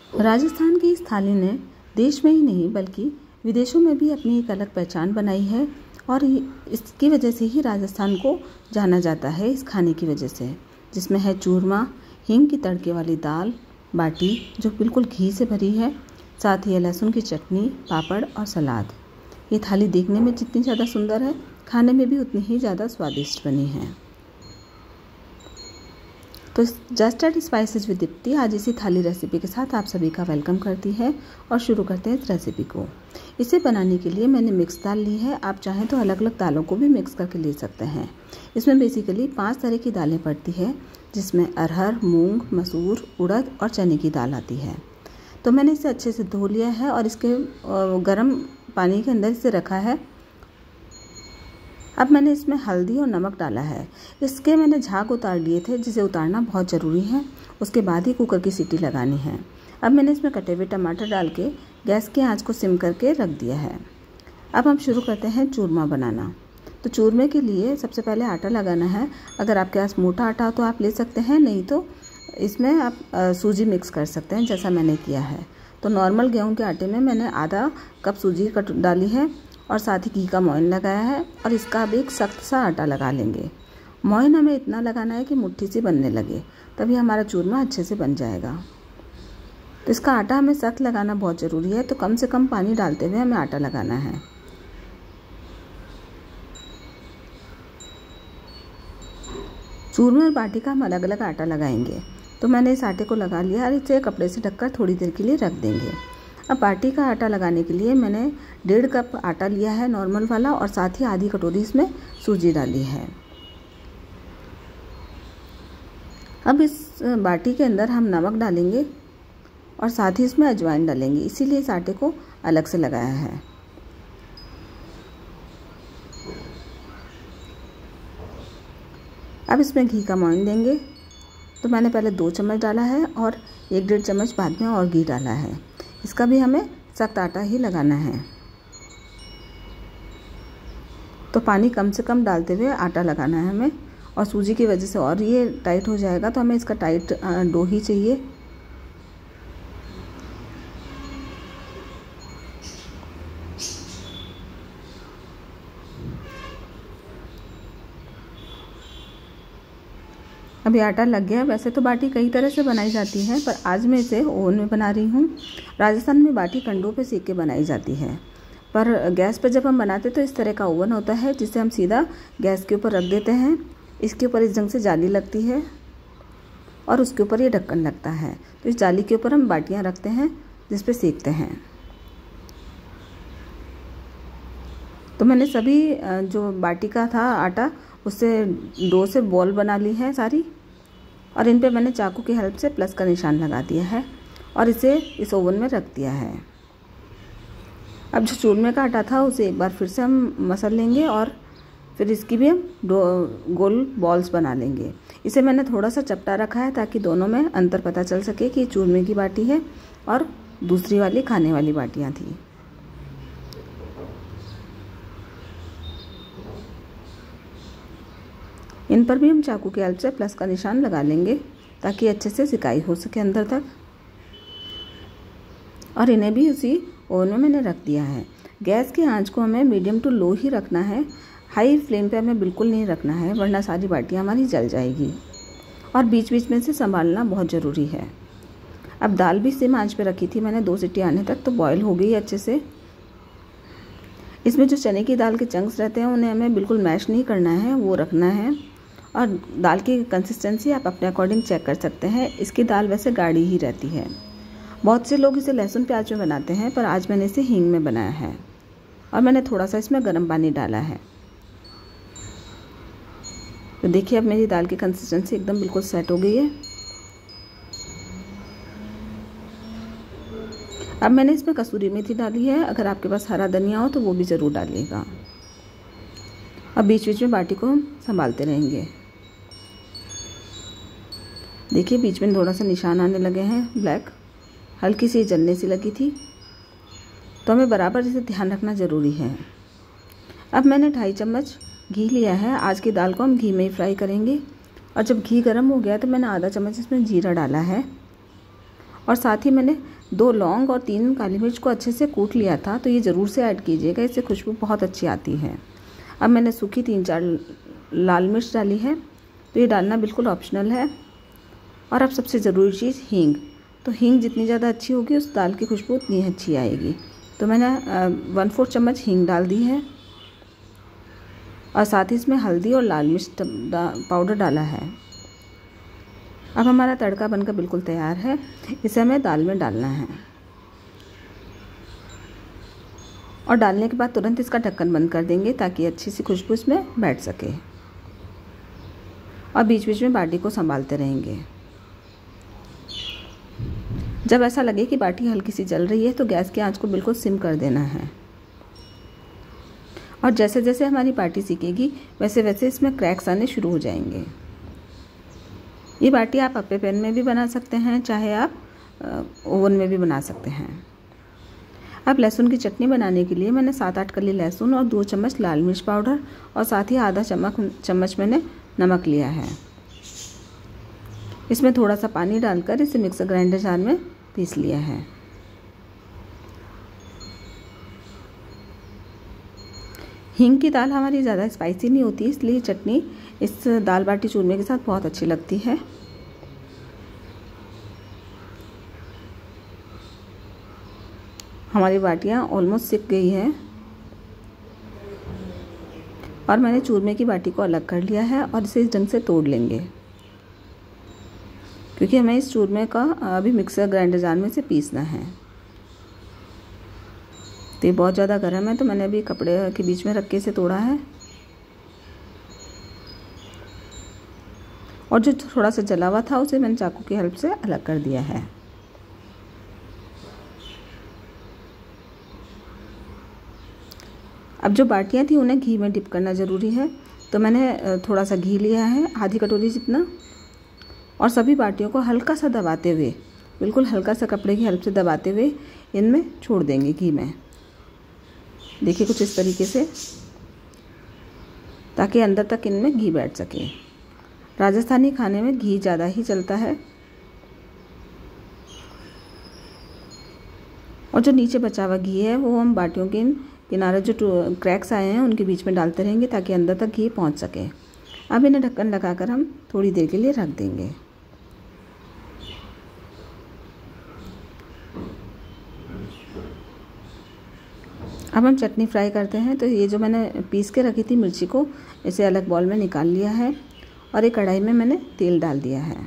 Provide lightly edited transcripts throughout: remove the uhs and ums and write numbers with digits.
राजस्थान की इस थाली ने देश में ही नहीं बल्कि विदेशों में भी अपनी एक अलग पहचान बनाई है और इसकी वजह से ही राजस्थान को जाना जाता है, इस खाने की वजह से, जिसमें है चूरमा, हींग की तड़के वाली दाल, बाटी जो बिल्कुल घी से भरी है, साथ ही लहसुन की चटनी, पापड़ और सलाद। ये थाली देखने में जितनी ज़्यादा सुंदर है, खाने में भी उतनी ही ज़्यादा स्वादिष्ट बनी है। तो just at spices with Deepti आज इसी थाली रेसिपी के साथ आप सभी का वेलकम करती है और शुरू करते हैं इस रेसिपी को। इसे बनाने के लिए मैंने मिक्स दाल ली है। आप चाहें तो अलग अलग दालों को भी मिक्स करके ले सकते हैं। इसमें बेसिकली 5 तरह की दालें पड़ती है, जिसमें अरहर, मूंग, मसूर, उड़द और चने की दाल आती है। तो मैंने इसे अच्छे से धो लिया है और इसके गर्म पानी के अंदर इसे रखा है। अब मैंने इसमें हल्दी और नमक डाला है। इसके मैंने झाग उतार लिए थे, जिसे उतारना बहुत ज़रूरी है। उसके बाद ही कुकर की सीटी लगानी है। अब मैंने इसमें कटे हुए टमाटर डाल के गैस की आंच को सिम करके रख दिया है। अब हम शुरू करते हैं चूरमा बनाना। तो चूरमे के लिए सबसे पहले आटा लगाना है। अगर आपके पास मोटा आटा हो तो आप ले सकते हैं, नहीं तो इसमें आप सूजी मिक्स कर सकते हैं, जैसा मैंने किया है। तो नॉर्मल गेहूँ के आटे में मैंने आधा कप सूजी डाली है और साथ ही घी का मोयन लगाया है और इसका अब एक सख्त सा आटा लगा लेंगे। मोयन हमें इतना लगाना है कि मुट्ठी सी बनने लगे, तभी हमारा चूरमा अच्छे से बन जाएगा। तो इसका आटा हमें सख्त लगाना बहुत ज़रूरी है, तो कम से कम पानी डालते हुए हमें आटा लगाना है। चूरमे और बाटी का हम अलग अलग आटा लगाएंगे। तो मैंने इस आटे को लगा लिया और इसे कपड़े से ढककर थोड़ी देर के लिए रख देंगे। अब बाटी का आटा लगाने के लिए मैंने 1.5 कप आटा लिया है नॉर्मल वाला, और साथ ही आधी कटोरी इसमें सूजी डाली है। अब इस बाटी के अंदर हम नमक डालेंगे और साथ ही इसमें अजवाइन डालेंगे, इसीलिए इस आटे को अलग से लगाया है। अब इसमें घी का मोयन देंगे। तो मैंने पहले 2 चम्मच डाला है और 1-1.5 चम्मच बाद में और घी डाला है। इसका भी हमें सख्त आटा ही लगाना है। तो पानी कम से कम डालते हुए आटा लगाना है हमें, और सूजी की वजह से और ये टाइट हो जाएगा, तो हमें इसका टाइट डो ही चाहिए। अभी आटा लग गया। वैसे तो बाटी कई तरह से बनाई जाती है, पर आज मैं इसे ओवन में बना रही हूँ। राजस्थान में बाटी कंडों पे सेक के बनाई जाती है, पर गैस पर जब हम बनाते तो इस तरह का ओवन होता है, जिसे हम सीधा गैस के ऊपर रख देते हैं। इसके ऊपर इस ढंग से जाली लगती है और उसके ऊपर ये ढक्कन लगता है। तो इस जाली के ऊपर हम बाटियाँ रखते हैं, जिस पे सेकते हैं। तो मैंने सभी जो बाटी का था आटा, उससे डो से बॉल बना ली है सारी, और इन पे मैंने चाकू की हेल्प से प्लस का निशान लगा दिया है और इसे इस ओवन में रख दिया है। अब जो चूरमे का आटा था उसे एक बार फिर से हम मसल लेंगे और फिर इसकी भी हम गोल बॉल्स बना लेंगे। इसे मैंने थोड़ा सा चपटा रखा है ताकि दोनों में अंतर पता चल सके कि चूरमे की बाटी है और दूसरी वाली खाने वाली बाटियाँ थी। इन पर भी हम चाकू की हेल्प से प्लस का निशान लगा लेंगे ताकि अच्छे से सिकाई हो सके अंदर तक, और इन्हें भी उसी ओवन में मैंने रख दिया है। गैस की आंच को हमें मीडियम टू लो ही रखना है, हाई फ्लेम पे हमें बिल्कुल नहीं रखना है, वरना सारी बाटियाँ हमारी जल जाएगी। और बीच बीच में से संभालना बहुत ज़रूरी है। अब दाल भी सेम आंच पे रखी थी मैंने 2 सीटी आने तक, तो बॉयल हो गई अच्छे से। इसमें जो चने की दाल के चंक्स रहते हैं उन्हें हमें बिल्कुल मैश नहीं करना है, वो रखना है। और दाल की कंसिस्टेंसी आप अपने अकॉर्डिंग चेक कर सकते हैं। इसकी दाल वैसे गाढ़ी ही रहती है। बहुत से लोग इसे लहसुन प्याज में बनाते हैं, पर आज मैंने इसे हींग में बनाया है और मैंने थोड़ा सा इसमें गर्म पानी डाला है। तो देखिए अब मेरी दाल की कंसिस्टेंसी एकदम बिल्कुल सेट हो गई है। अब मैंने इसमें कसूरी मेथी डाली है। अगर आपके पास हरा धनिया हो तो वो भी ज़रूर डालिएगा। अब बीच बीच में बाटी को हम संभालते रहेंगे। देखिए बीच में थोड़ा सा निशान आने लगे हैं ब्लैक, हल्की सी जलने सी लगी थी, तो हमें बराबर इसे ध्यान रखना ज़रूरी है। अब मैंने 2.5 चम्मच घी लिया है। आज की दाल को हम घी में ही फ्राई करेंगे, और जब घी गर्म हो गया तो मैंने आधा चम्मच इसमें जीरा डाला है, और साथ ही मैंने 2 लौंग और 3 काली मिर्च को अच्छे से कूट लिया था, तो ये ज़रूर से ऐड कीजिएगा, इससे खुशबू बहुत अच्छी आती है। अब मैंने सूखी 3-4 लाल मिर्च डाली है, तो ये डालना बिल्कुल ऑप्शनल है। और अब सबसे ज़रूरी चीज़ हींग, तो हींग जितनी ज़्यादा अच्छी होगी उस दाल की खुशबू उतनी अच्छी आएगी। तो मैंने 1/4 चम्मच हींग डाल दी है और साथ ही इसमें हल्दी और लाल मिर्च पाउडर डाला है। अब हमारा तड़का बनकर बिल्कुल तैयार है, इसे हमें दाल में डालना है और डालने के बाद तुरंत इसका ढक्कन बंद कर देंगे ताकि अच्छी सी खुशबू इसमें बैठ सके और बीच बीच में बाटी को संभालते रहेंगे। जब ऐसा लगे कि बाटी हल्की सी जल रही है तो गैस की आंच को बिल्कुल सिम कर देना है और जैसे जैसे हमारी बाटी सीखेगी वैसे वैसे इसमें क्रैक्स आने शुरू हो जाएंगे। ये बाटी आप अप्पे पैन में भी बना सकते हैं, चाहे आप ओवन में भी बना सकते हैं। अब लहसुन की चटनी बनाने के लिए मैंने 7-8 कली लहसुन और 2 चम्मच लाल मिर्च पाउडर और साथ ही आधा चम्मच मैंने नमक लिया है। इसमें थोड़ा सा पानी डालकर इसे मिक्सर ग्राइंडर जार में पीस लिया है। हींग की दाल हमारी ज़्यादा स्पाइसी नहीं होती, इसलिए चटनी इस दाल बाटी चूरमे के साथ बहुत अच्छी लगती है। हमारी बाटियाँ ऑलमोस्ट सिक गई हैं और मैंने चूरमे की बाटी को अलग कर लिया है और इसे इस ढंग से तोड़ लेंगे, क्योंकि हमें इस चूरमे का अभी मिक्सर ग्राइंडर जार में से पीसना है। तो ये बहुत ज़्यादा गर्म है, तो मैंने अभी कपड़े के बीच में रख के इसे तोड़ा है और जो थोड़ा सा जला हुआ था उसे मैंने चाकू की हेल्प से अलग कर दिया है। अब जो बाटियाँ थी उन्हें घी में डिप करना ज़रूरी है, तो मैंने थोड़ा सा घी लिया है, आधी कटोरी जितना, और सभी बाटियों को हल्का सा दबाते हुए, बिल्कुल हल्का सा कपड़े की हेल्प से दबाते हुए इनमें छोड़ देंगे घी में। देखिए कुछ इस तरीके से, ताकि अंदर तक इनमें घी बैठ सके। राजस्थानी खाने में घी ज़्यादा ही चलता है। और जो नीचे बचा हुआ घी है वो हम बाटियों के किनारे जो क्रैक्स आए हैं उनके बीच में डालते रहेंगे ताकि अंदर तक घी पहुंच सके। अब इन्हें ढक्कन लगाकर हम थोड़ी देर के लिए रख देंगे। अब हम चटनी फ्राई करते हैं। तो ये जो मैंने पीस के रखी थी मिर्ची को, इसे अलग बॉल में निकाल लिया है और एक कढ़ाई में मैंने तेल डाल दिया है।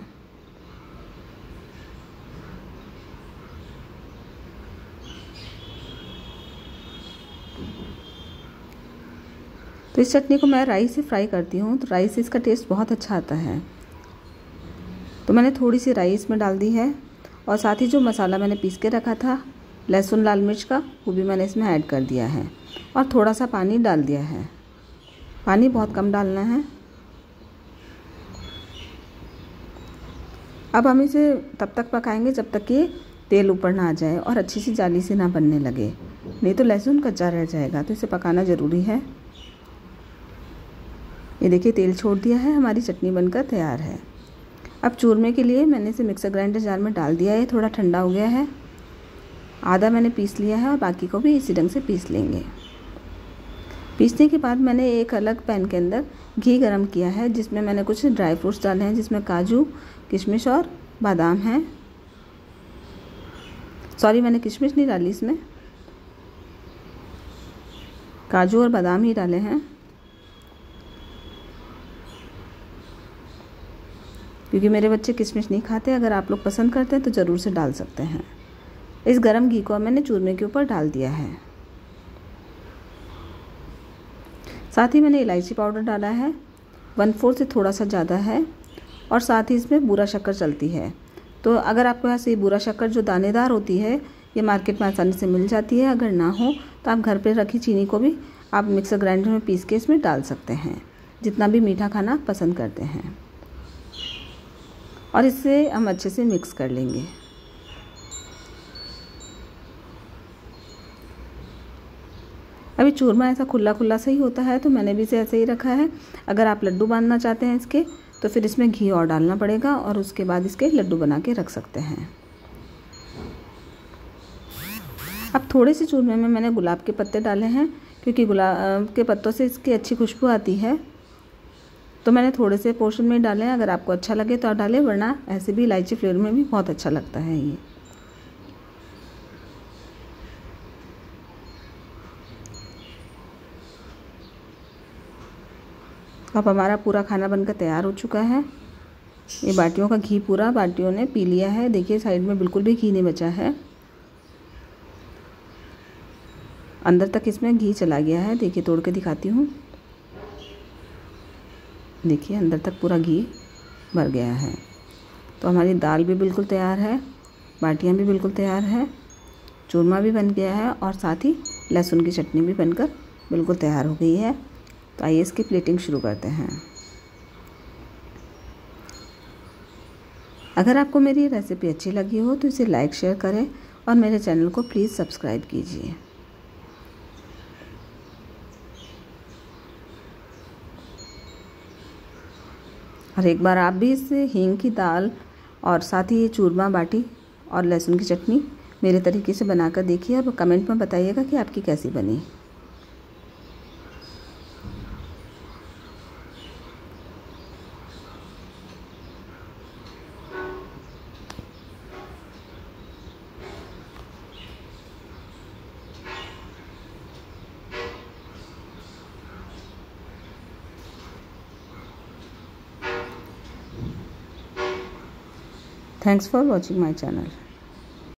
तो इस चटनी को मैं राई से फ्राई करती हूँ, तो राई से इसका टेस्ट बहुत अच्छा आता है। तो मैंने थोड़ी सी राई इसमें डाल दी है और साथ ही जो मसाला मैंने पीस के रखा था लहसुन लाल मिर्च का, वो भी मैंने इसमें ऐड कर दिया है और थोड़ा सा पानी डाल दिया है। पानी बहुत कम डालना है। अब हम इसे तब तक पकाएंगे जब तक कि तेल ऊपर ना आ जाए और अच्छी सी जाली से ना बनने लगे, नहीं तो लहसुन कच्चा रह जाएगा। तो इसे पकाना ज़रूरी है। ये देखिए तेल छोड़ दिया है, हमारी चटनी बनकर तैयार है। अब चूरमे के लिए मैंने इसे मिक्सर ग्राइंडर जार में डाल दिया है। थोड़ा ठंडा हो गया है, आधा मैंने पीस लिया है और बाकी को भी इसी ढंग से पीस लेंगे। पीसने के बाद मैंने एक अलग पैन के अंदर घी गरम किया है, जिसमें मैंने कुछ ड्राई फ्रूट्स डाले हैं, जिसमें काजू, किशमिश और बादाम हैं। सॉरी, मैंने किशमिश नहीं डाली, इसमें काजू और बादाम ही डाले हैं, क्योंकि मेरे बच्चे किशमिश नहीं खाते। अगर आप लोग पसंद करते हैं तो ज़रूर से डाल सकते हैं। इस गरम घी को मैंने चूरमे के ऊपर डाल दिया है। साथ ही मैंने इलायची पाउडर डाला है, 1/4 से थोड़ा सा ज़्यादा है, और साथ ही इसमें बूरा शक्कर चलती है। तो अगर आपके पास ये बूरा शक्कर जो दानेदार होती है, ये मार्केट में आसानी से मिल जाती है। अगर ना हो तो आप घर पे रखी चीनी को भी आप मिक्सर ग्राइंडर में पीस के इसमें डाल सकते हैं, जितना भी मीठा खाना पसंद करते हैं। और इससे हम अच्छे से मिक्स कर लेंगे। अभी चूरमा ऐसा खुला खुला सा ही होता है, तो मैंने भी इसे ऐसे ही रखा है। अगर आप लड्डू बांधना चाहते हैं इसके, तो फिर इसमें घी और डालना पड़ेगा और उसके बाद इसके लड्डू बना के रख सकते हैं। अब थोड़े से चूरमे में मैंने गुलाब के पत्ते डाले हैं, क्योंकि गुलाब के पत्तों से इसकी अच्छी खुशबू आती है, तो मैंने थोड़े से पोर्शन में डाले हैं। अगर आपको अच्छा लगे तो आप डालें, वरना ऐसे भी इलायची फ्लेवर में भी बहुत अच्छा लगता है ये। अब हमारा पूरा खाना बनकर तैयार हो चुका है। ये बाटियों का घी पूरा बाटियों ने पी लिया है। देखिए साइड में बिल्कुल भी घी नहीं बचा है, अंदर तक इसमें घी चला गया है। देखिए तोड़ के दिखाती हूँ, देखिए अंदर तक पूरा घी भर गया है। तो हमारी दाल भी बिल्कुल तैयार है, बाटियाँ भी बिल्कुल तैयार है, चूरमा भी बन गया है और साथ ही लहसुन की चटनी भी बनकर बिल्कुल तैयार हो गई है। तो आइए इसकी प्लेटिंग शुरू करते हैं। अगर आपको मेरी रेसिपी अच्छी लगी हो तो इसे लाइक शेयर करें और मेरे चैनल को प्लीज़ सब्सक्राइब कीजिए। और एक बार आप भी इस हींग की दाल और साथ ही ये चूरमा बाटी और लहसुन की चटनी मेरे तरीके से बनाकर देखिए और कमेंट में बताइएगा कि आपकी कैसी बनी। Thanks for watching my channel.